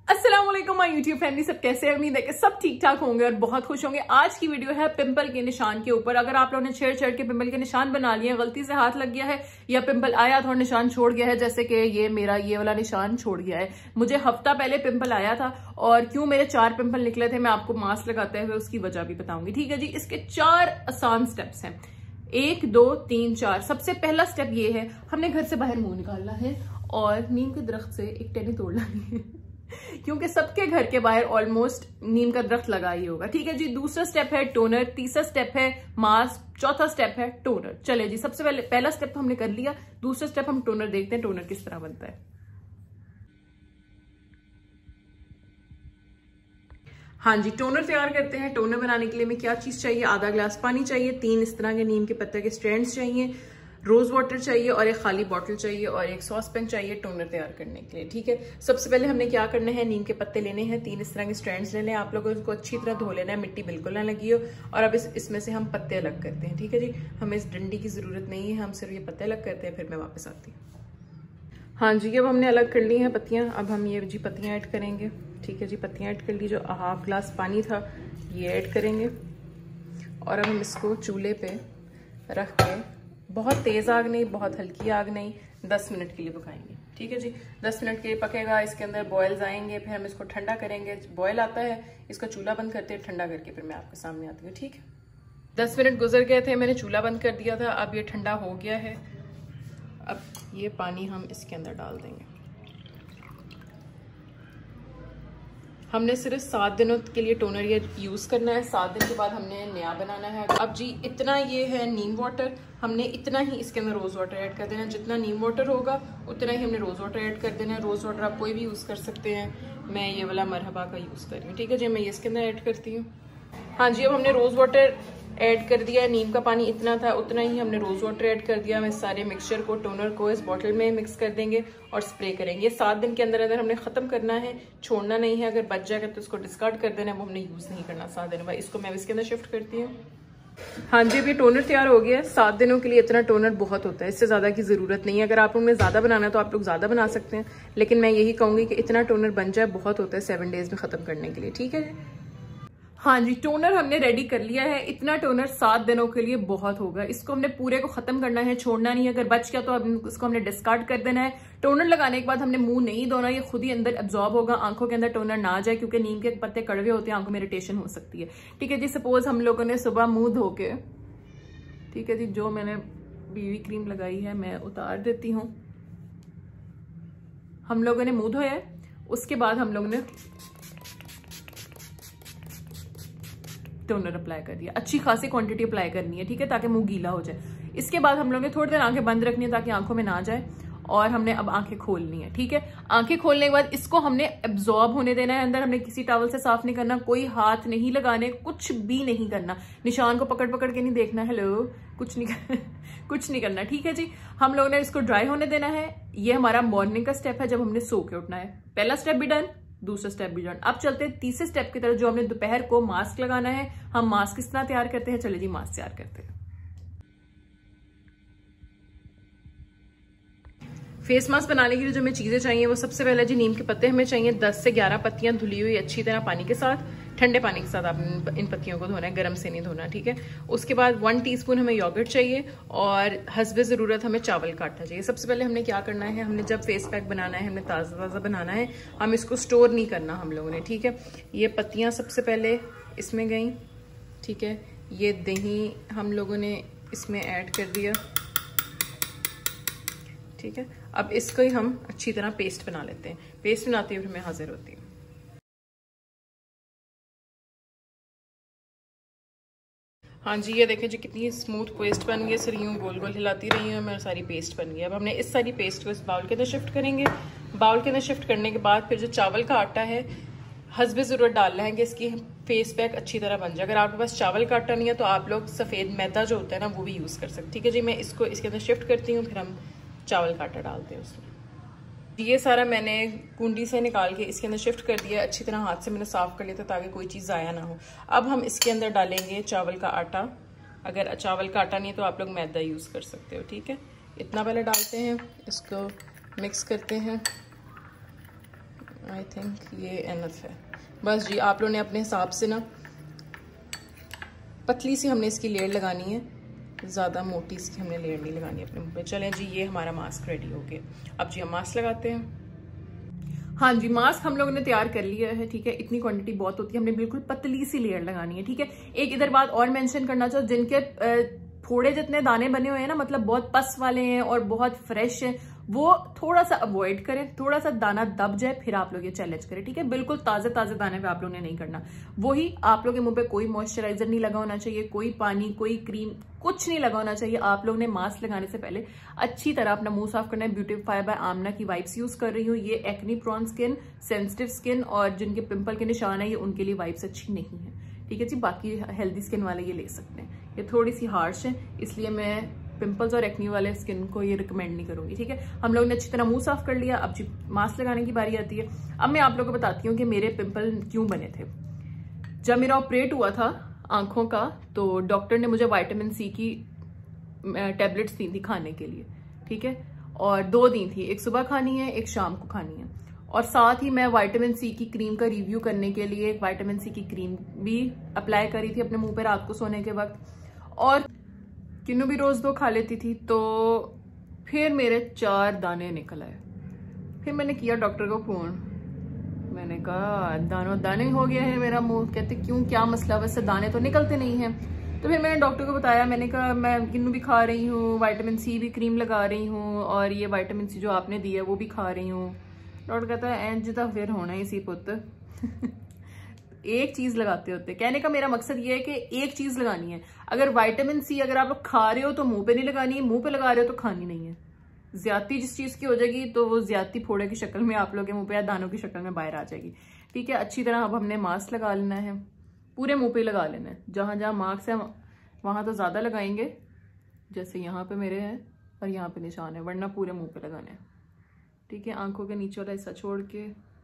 अस्सलाम वालेकुम my YouTube family, सब कैसे हैं? उम्मीद है कि सब ठीक ठाक होंगे और बहुत खुश होंगे। आज की वीडियो है पिंपल के निशान के ऊपर। अगर आप लोगों ने छेड़ के पिंपल के निशान बना लिए, गलती से हाथ लग गया है या पिंपल आया था और निशान छोड़ गया है, जैसे कि ये मेरा ये वाला निशान छोड़ गया है। मुझे हफ्ता पहले पिंपल आया था और क्यों मेरे 4 पिंपल निकले थे मैं आपको मास्क लगाते हुए उसकी वजह भी बताऊंगी। ठीक है जी, इसके 4 आसान स्टेप्स हैं। 1 2 3 4। सबसे पहला स्टेप ये है, हमने घर से बाहर मुंह निकालना है और नीम के दरख्त से एक टहनी तोड़ लानी है क्योंकि सबके घर के बाहर ऑलमोस्ट नीम का दरख्त लगा ही होगा। ठीक है जी। दूसरा स्टेप है टोनर, तीसरा स्टेप है मास्क, चौथा स्टेप है टोनर। चले जी, सबसे पहला स्टेप तो हमने कर लिया। दूसरा स्टेप हम टोनर देखते हैं, टोनर किस तरह बनता है। हाँ जी, टोनर तैयार करते हैं। टोनर बनाने के लिए हमें क्या चीज चाहिए? आधा ग्लास पानी चाहिए, 3 इस तरह के नीम के पत्ते के स्ट्रैंड्स चाहिए, रोज वाटर चाहिए और एक खाली बॉटल चाहिए और एक सॉस पैन चाहिए टोनर तैयार करने के लिए। ठीक है, सबसे पहले हमने क्या करना है, नीम के पत्ते लेने हैं, 3 इस तरह के स्ट्रैंड्स लेने हैं। आप लोगों को इसको अच्छी तरह धो लेना है, मिट्टी बिल्कुल ना लगी हो। और अब इसमें से हम पत्ते अलग करते हैं। ठीक है जी, हमें इस डंडी की जरूरत नहीं है, हम सिर्फ ये पत्ते अलग करते हैं, फिर मैं वापस आती हूँ। हाँ जी, अब हमने अलग कर ली हैं पत्तियाँ। अब हम ये जी पत्तियाँ ऐड करेंगे। ठीक है जी, पत्तियाँ ऐड कर ली। जो हाफ ग्लास पानी था ये ऐड करेंगे और अब हम इसको चूल्हे पे रख के बहुत तेज आग नहीं, बहुत हल्की आग नहीं, 10 मिनट के लिए पकाएंगे। ठीक है जी, 10 मिनट के लिए पकेगा। इसके अंदर बॉयल्स आएंगे, फिर हम इसको ठंडा करेंगे। बॉयल आता है, इसका चूल्हा बंद करते हैं, ठंडा करके फिर मैं आपके सामने आती हूँ। ठीक है, 10 मिनट गुजर गए थे, मैंने चूल्हा बंद कर दिया था। अब ये ठंडा हो गया है। अब ये पानी हम इसके अंदर डाल देंगे। हमने सिर्फ 7 दिनों के लिए टोनर ये यूज़ करना है, 7 दिन के बाद हमने नया बनाना है। अब जी इतना ये है नीम वाटर, हमने इतना ही इसके अंदर रोज़ वाटर ऐड कर देना है। जितना नीम वाटर होगा उतना ही हमने रोज़ वाटर ऐड कर देना है। रोज़ वाटर आप कोई भी यूज़ कर सकते हैं, मैं ये वाला मरहबा का यूज़ कर रही हूँ। ठीक है जी, मैं ये इसके अंदर ऐड करती हूँ। हाँ जी, अब हमने रोज़ वाटर ऐड कर दिया है। नीम का पानी इतना था, उतना ही हमने रोज वाटर ऐड कर दिया। हम इस सारे मिक्सचर को, टोनर को इस बॉटल में मिक्स कर देंगे और स्प्रे करेंगे। 7 दिन के अंदर अंदर हमने खत्म करना है, छोड़ना नहीं है। अगर बच जाएगा तो इसको डिस्कार्ड कर देना है, वो हमने यूज नहीं करना 7 दिन बाद। इसको मैं इसके अंदर शिफ्ट करती हूँ। हाँ जी, अभी टोनर तैयार हो गया है। 7 दिनों के लिए इतना टोनर बहुत होता है, इससे ज्यादा की जरूरत नहीं है। अगर आप लोग ने ज्यादा बनाना है तो आप लोग ज्यादा बना सकते हैं, लेकिन मैं यही कहूंगी कि इतना टोनर बन जाए बहुत होता है 7 डेज में खत्म करने के लिए। ठीक है, हाँ जी, टोनर हमने रेडी कर लिया है। इतना टोनर 7 दिनों के लिए बहुत होगा। इसको हमने पूरे को खत्म करना है, छोड़ना नहीं है। अगर बच गया तो अब इसको हमने डिस्कार्ड कर देना है। टोनर लगाने के बाद हमने मुंह नहीं धोना, ये खुद ही अंदर एब्जॉर्ब होगा, आंखों के अंदर टोनर ना जाए, क्योंकि नीम के पत्ते कड़वे होते हैं, आंखों में इरिटेशन हो सकती है। ठीक है जी, सपोज हम लोगों ने सुबह मुंह धो के, ठीक है जी, जो मैंने बीवी क्रीम लगाई है मैं उतार देती हूँ। हम लोगों ने मुंह धोया है, उसके बाद हम लोगों ने टोनर अप्लाई कर दिया। अच्छी खासी क्वांटिटी अप्लाई करनी है, ठीक है, ताकि मुंह गीला हो जाए। इसके बाद हम लोगों ने थोड़ी देर आंखें बंद रखनी है ताकि आंखों में ना जाए, और हमने अब आंखें खोलनी है। ठीक है, आंखें खोलने के बाद इसको हमने एब्जॉर्ब होने देना है अंदर। हमने किसी टॉवल से साफ नहीं करना, कोई हाथ नहीं लगाने, कुछ भी नहीं करना। निशान को पकड़ पकड़ के नहीं देखना, हेलो, कुछ नहीं कुछ नहीं करना। ठीक है जी, हम लोगों ने इसको ड्राई होने देना है। ये हमारा मॉर्निंग का स्टेप है, जब हमने सो के उठना है। पहला स्टेप भी डन, दूसरा स्टेप भी डन। अब चलते हैं तीसरे स्टेप की तरफ, जो हमने दोपहर को मास्क लगाना है। हम मास्क किस तरह तैयार करते हैं, चले जी मास्क तैयार करते हैं। फेस मास्क बनाने के लिए जो हमें चीजें चाहिए वो सबसे पहले जी नीम के पत्ते हमें चाहिए 10 से 11 पत्तियां धुली हुई अच्छी तरह पानी के साथ, ठंडे पानी के साथ आप इन पत्तियों को धोना है, गर्म से नहीं धोना। ठीक है, उसके बाद 1 टीस्पून हमें योगर्ट चाहिए और हस्बे ज़रूरत हमें चावल का आटा चाहिए। सबसे पहले हमने क्या करना है, हमने जब फेस पैक बनाना है, हमने ताज़ा ताज़ा बनाना है, हम इसको स्टोर नहीं करना हम लोगों ने। ठीक है, ये पत्तियाँ सबसे पहले इसमें गई। ठीक है, ये दही हम लोगों ने इसमें ऐड कर दिया। ठीक है, अब इसको ही हम अच्छी तरह पेस्ट बना लेते हैं। पेस्ट बनाते हुए मैं हाजिर होती हूँ। हाँ जी, ये देखें जी कितनी स्मूथ पेस्ट बन गई है। सिर यूं गोल गोल हिलाती रही हूँ मैं, सारी पेस्ट बन गई। अब हमने इस सारी पेस्ट को इस बाउल के अंदर शिफ्ट करेंगे। बाउल के अंदर शिफ्ट करने के बाद फिर जो चावल का आटा है, हस्बे ज़रूरत डालना है कि इसकी फेस पैक अच्छी तरह बन जाए। अगर आपके पास चावल का आटा नहीं है तो आप लोग सफ़ेद मैदा जो होता है ना वो भी यूज़ कर सकते। ठीक है जी, मैं इसको इसके अंदर शिफ्ट करती हूँ, फिर हम चावल का आटा डालते हैं उसमें। ये सारा मैंने कुंडी से निकाल के इसके अंदर शिफ्ट कर दिया। अच्छी तरह हाथ से मैंने साफ कर लिया था ताकि कोई चीज़ ज़ाया ना हो। अब हम इसके अंदर डालेंगे चावल का आटा। अगर चावल का आटा नहीं है तो आप लोग मैदा यूज़ कर सकते हो। ठीक है, इतना पहले डालते हैं, इसको मिक्स करते हैं आई थिंक ये एनफ है। बस जी, आप लोगों ने अपने हिसाब से ना पतली सी हमने इसकी लेयर लगानी है, ज़्यादा मोटी इसकी हमने लेयर नहीं लगानी अपने मुंह पे। चलें जी, ये हमारा मास्क रेडी हो गया। अब जी हम मास्क लगाते हैं। हाँ जी, मास्क हम लोगों ने तैयार कर लिया है, ठीक है। इतनी क्वांटिटी बहुत होती है, हमने बिल्कुल पतली सी लेयर लगानी है, ठीक है। एक इधर बात और मेंशन करना चाहो, जिनके थोड़े जितने दाने बने हुए हैं ना, मतलब बहुत पस वाले हैं और बहुत फ्रेश हैं, वो थोड़ा सा अवॉइड करें। थोड़ा सा दाना दब जाए फिर आप लोग ये चैलेंज करें, ठीक है। बिल्कुल ताजे ताजे दाने पे आप लोगों ने नहीं करना। वही आप लोग के मुंह पे कोई मॉइस्चराइजर नहीं लगा होना चाहिए, कोई पानी, कोई क्रीम, कुछ नहीं लगा होना चाहिए। आप लोग ने मास्क लगाने से पहले अच्छी तरह अपना मुंह साफ करना है। ब्यूटीफाई बाय आमना की वाइप्स यूज कर रही हूँ। ये acne prone skin, sensitive skin और जिनके पिंपल के निशान है, ये उनके लिए वाइप्स अच्छी नहीं है, ठीक है जी। बाकी हेल्दी स्किन वाले ये ले सकते हैं। ये थोड़ी सी हार्श है, इसलिए मैं पिंपल्स और एक्नी वाले स्किन को ये रिकमेंड नहीं करूंगी, ठीक है। हम लोग ने अच्छी तरह मुंह साफ कर लिया। अब जी मास्क लगाने की बारी आती है। अब मैं आप लोगों को बताती हूँ कि मेरे पिंपल क्यों बने थे। जब मेरा ऑपरेट हुआ था आंखों का, तो डॉक्टर ने मुझे विटामिन सी की टैबलेट्स दी थी खाने के लिए, ठीक है। और 2 दी थी, एक सुबह खानी है, एक शाम को खानी है। और साथ ही मैं विटामिन सी की क्रीम का रिव्यू करने के लिए एक विटामिन सी की क्रीम भी अप्लाई करी थी अपने मुंह पे रात को सोने के वक्त, और किन्नू भी रोज 2 खा लेती थी। तो फिर मेरे 4 दाने निकल आए। फिर मैंने किया डॉक्टर को फोन, मैंने कहा दानों दाने हो गया है मेरा मुंह। कहते क्यों, क्या मसला? वैसे दाने तो निकलते नहीं हैं। तो फिर मैंने डॉक्टर को बताया, मैंने कहा मैं किन्नू भी खा रही हूँ, विटामिन सी भी क्रीम लगा रही हूँ, और ये विटामिन सी जो आपने दी है वो भी खा रही हूँ। डॉक्टर कहता है एंज तो फिर होना ही सी पुत एक चीज लगाते होते। कहने का मेरा मकसद ये है कि एक चीज लगानी है। अगर विटामिन सी अगर आप लोग खा रहे हो तो मुंह पे नहीं लगानी है, मुंह पे लगा रहे हो तो खानी नहीं है। ज्यादती जिस चीज की हो जाएगी तो वो ज्यादती फोड़े की शक्ल में आप लोग के मुंह पे या दानों की शक्ल में बाहर आ जाएगी, ठीक है। अच्छी तरह अब हमने मास्क लगा लेना है, पूरे मुंह पे लगा लेना है। जहां जहां मास्क है वहां तो ज्यादा लगाएंगे, जैसे यहाँ पे मेरे है और यहाँ पे निशान है, वरना पूरे मुंह पे लगाना है, ठीक है। आंखों के नीचे वाला हिस्सा छोड़ के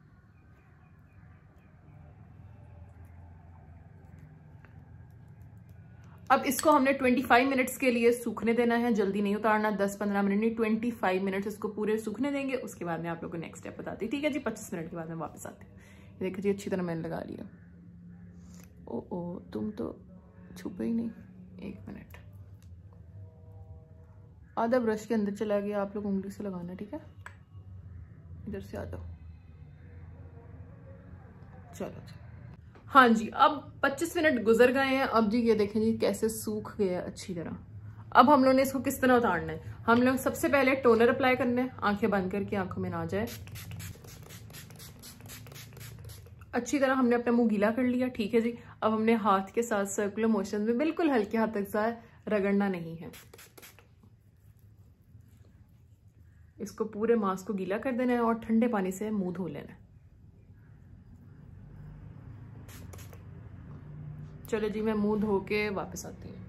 अब इसको हमने 25 मिनट्स के लिए सूखने देना है। जल्दी नहीं उतारना, 10-15 मिनट नहीं, 25 मिनट इसको पूरे सूखने देंगे। उसके बाद मैं आप लोगों को नेक्स्ट स्टेप बताती, ठीक है जी। 25 मिनट के बाद मैं वापस आती हूँ। देखिए जी अच्छी तरह मैंने लगा लिया। ओ तुम तो छुपे ही नहीं। 1 मिनट, आधा ब्रश के अंदर चला गया, आप लोग उंगली से लगाना, ठीक है। इधर से आ जाओ, चलो। हाँ जी, अब 25 मिनट गुजर गए हैं। अब जी ये देखें जी कैसे सूख गया अच्छी तरह। अब हम लोग ने इसको किस तरह उतारना है। हम लोग सबसे पहले टोनर अप्लाई करना है, आंखें बंद करके, आंखों में ना जाए। अच्छी तरह हमने अपना मुंह गीला कर लिया, ठीक है जी। अब हमने हाथ के साथ सर्कुलर मोशन में बिल्कुल हल्के हाथ तक जाए, रगड़ना नहीं है। इसको पूरे मास्क को गीला कर देना है और ठंडे पानी से मुंह धो लेना है। चलो जी मैं मुंह धो के वापस आती हूँ।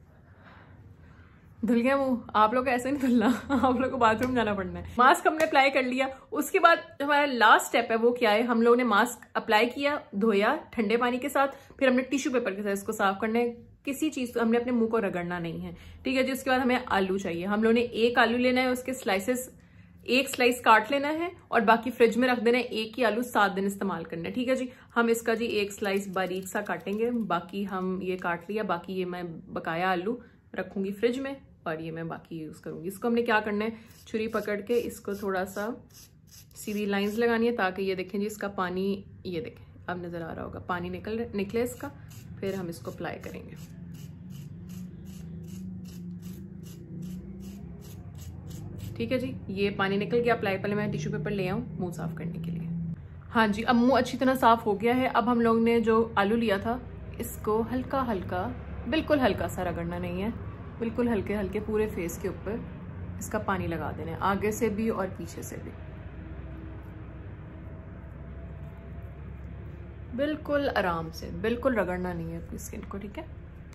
धुल गया मुंह? आप लोग को ऐसे नहीं धुलना, आप लोग को बाथरूम जाना पड़ना है। मास्क हमने अप्लाई कर लिया। उसके बाद हमारा लास्ट स्टेप है वो क्या है, हम लोगों ने मास्क अप्लाई किया, धोया ठंडे पानी के साथ, फिर हमने टिश्यू पेपर के साथ इसको साफ करना है। किसी चीज को हमने अपने मुंह को रगड़ना नहीं है, ठीक है जी। उसके बाद हमें आलू चाहिए। हम लोगों ने 1 आलू लेना है, उसके स्लाइसेस 1 स्लाइस काट लेना है और बाकी फ्रिज में रख देना है। 1 ही आलू 7 दिन इस्तेमाल करना है, ठीक है जी। हम इसका जी 1 स्लाइस बारीक सा काटेंगे, बाकी हम ये काट लिया। बाकी ये मैं बकाया आलू रखूंगी फ्रिज में और ये मैं बाकी यूज करूंगी। इसको हमने क्या करना है, छुरी पकड़ के इसको थोड़ा सा सीधी लाइंस लगानी है, ताकि ये देखें जी इसका पानी, ये देखें अब नजर आ रहा होगा, पानी निकले इसका। फिर हम इसको अप्लाई करेंगे। ठीक है जी, ये पानी निकल गया अप्लाई। पहले मैं टिश्यू पेपर ले आऊं मुंह साफ करने के लिए। हाँ जी, अब मुंह अच्छी तरह साफ हो गया है। अब हम लोग ने जो आलू लिया था इसको हल्का हल्का, बिल्कुल हल्का सा रगड़ना नहीं है, बिल्कुल हल्के हल्के पूरे फेस के ऊपर इसका पानी लगा देना है, आगे से भी और पीछे से भी, बिल्कुल आराम से, बिल्कुल रगड़ना नहीं है अपनी स्किन को, ठीक है।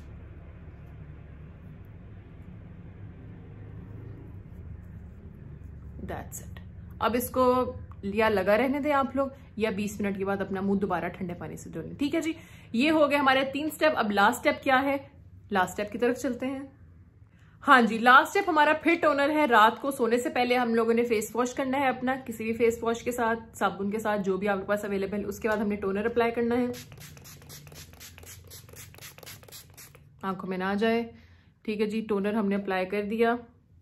That's it। अब इसको या लगा रहने दें आप लोग, या 20 मिनट के बाद अपना मुंह दोबारा ठंडे पानी से धो लें, ठीक है जी। ये हो गए हमारे 3 स्टेप। अब लास्ट स्टेप क्या है, लास्ट स्टेप की तरफ चलते हैं। हाँ जी, लास्ट स्टेप हमारा फिर टोनर है। रात को सोने से पहले हम लोगों ने फेस वॉश करना है अपना, किसी भी फेस वॉश के साथ, साबुन के साथ, जो भी आपके पास अवेलेबल। उसके बाद हमने टोनर अप्लाई करना है, आंखों में ना जाए। ठीक है जी, टोनर हमने अप्लाई कर दिया।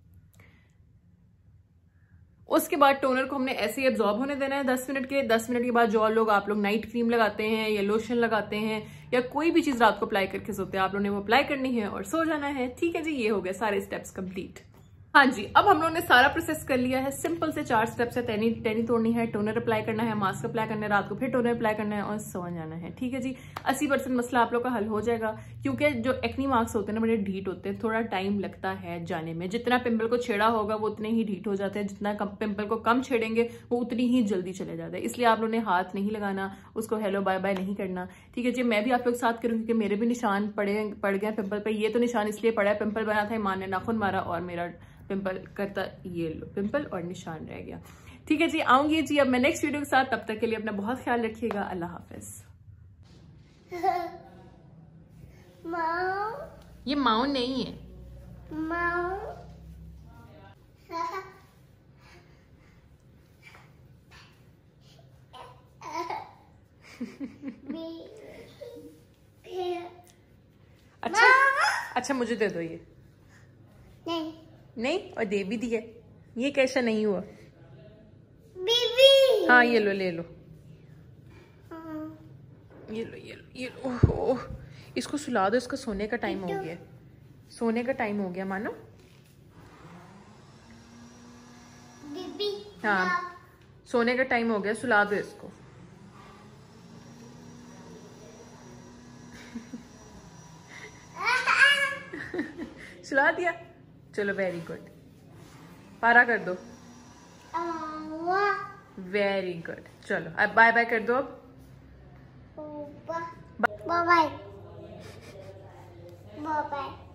उसके बाद टोनर को हमने ऐसे ही एब्जॉर्ब होने देना है 10 मिनट के लिए। 10 मिनट के बाद जो लोग, आप लोग नाइट क्रीम लगाते हैं या लोशन लगाते हैं या कोई भी चीज रात को अप्लाई करके सोते हैं, आप लोगों ने वो अप्लाई करनी है और सो जाना है। ठीक है जी, ये हो गए सारे स्टेप्स कंप्लीट। हाँ जी, अब हम लोगों ने सारा प्रोसेस कर लिया है। सिंपल से 4 स्टेप्स है। टैनी तोड़नी है, टोनर अप्लाई करना है, मास्क अप्लाई करना है, रात को फिर टोनर अप्लाई करना है और सो जाना है। ठीक है जी, 80% मसला आप लोग का हल हो जाएगा। क्योंकि जो एक्नी मार्क्स होते हैं ना, बड़े ढीठ होते हैं, थोड़ा टाइम लगता है जाने में। जितना पिंपल को छेड़ा होगा वो उतने ही ढीठ हो जाते हैं, जितना पिंपल को कम छेड़ेंगे वो उतनी ही जल्दी चले जाते हैं। इसलिए आप लोगों ने हाथ नहीं लगाना, उसको हेलो बाय बाय नहीं करना। ठीक है जी, मैं भी आप लोग साथ करूँगी कि मेरे भी निशान पड़ गए पिंपल पे। ये तो निशान इसलिए पड़ा है, पिंपल बना था, ईमान ने नाखून मारा और मेरा पिंपल करता, ये लो पिंपल और निशान रह गया। ठीक है जी, आऊंगी जी अब मैं नेक्स्ट वीडियो के साथ। तब तक के लिए अपना बहुत ख्याल रखिएगा। अल्लाह हाफिज। ये माऊ नहीं है, अच्छा मुझे दे दो ये। नहीं और दे भी दिया, ये कैसा नहीं हुआ बीबी। हाँ ये लो, ले लो, ये लो ये लो ये लो। ओह, इसको सुला दो, इसका सोने का टाइम हो गया, सोने का टाइम हो गया मानो। बीबी हाँ, सोने का टाइम हो गया, सुला दो इसको। सुला दिया, चलो वेरी गुड। पारा कर दो, वेरी गुड। चलो अब बाय बाय कर दो। अब बाय बाय, बाय बाय।